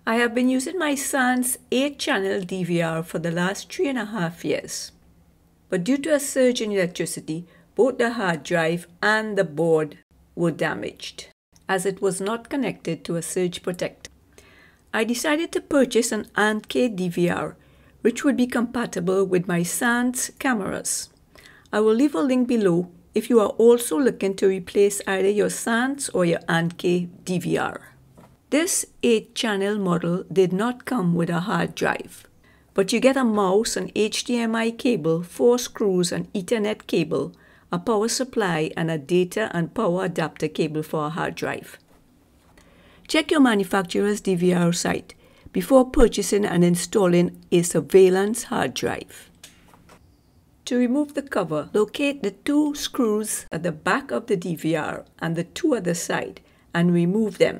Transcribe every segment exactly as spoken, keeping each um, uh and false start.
I have been using my Sannce eight channel D V R for the last three and a half years. But due to a surge in electricity, both the hard drive and the board were damaged, as it was not connected to a surge protector. I decided to purchase an Annke D V R, which would be compatible with my Sannce cameras. I will leave a link below if you are also looking to replace either your Sannce or your Annke D V R. This eight channel model did not come with a hard drive, but you get a mouse, an H D M I cable, four screws, an Ethernet cable, a power supply, and a data and power adapter cable for a hard drive. Check your manufacturer's D V R site before purchasing and installing a surveillance hard drive. To remove the cover, locate the two screws at the back of the D V R and the two at the side and remove them.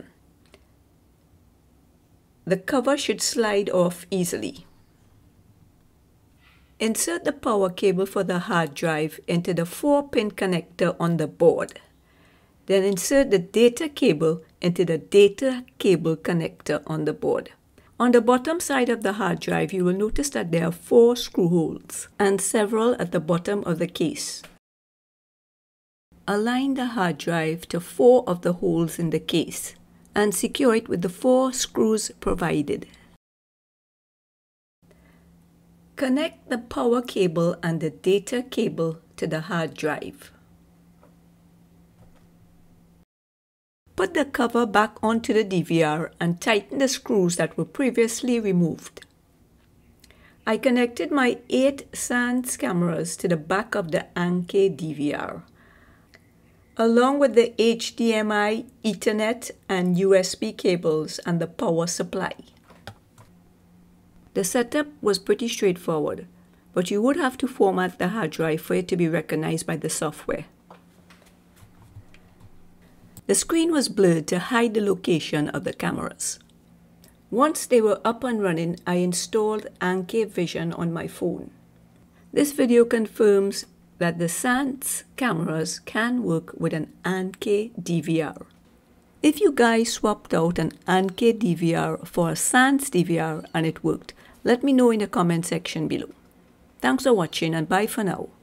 The cover should slide off easily. Insert the power cable for the hard drive into the four pin connector on the board. Then insert the data cable into the data cable connector on the board. On the bottom side of the hard drive, you will notice that there are four screw holes and several at the bottom of the case. Align the hard drive to four of the holes in the case and secure it with the four screws provided. Connect the power cable and the data cable to the hard drive. Put the cover back onto the D V R and tighten the screws that were previously removed. I connected my eight Sannce cameras to the back of the Annke D V R, along with the H D M I, Ethernet, and U S B cables and the power supply. The setup was pretty straightforward, but you would have to format the hard drive for it to be recognized by the software. The screen was blurred to hide the location of the cameras. Once they were up and running, I installed Annke Vision on my phone. This video confirms that the Sannce cameras can work with an Annke D V R. If you guys swapped out an Annke D V R for a Sannce D V R and it worked, let me know in the comment section below. Thanks for watching and bye for now.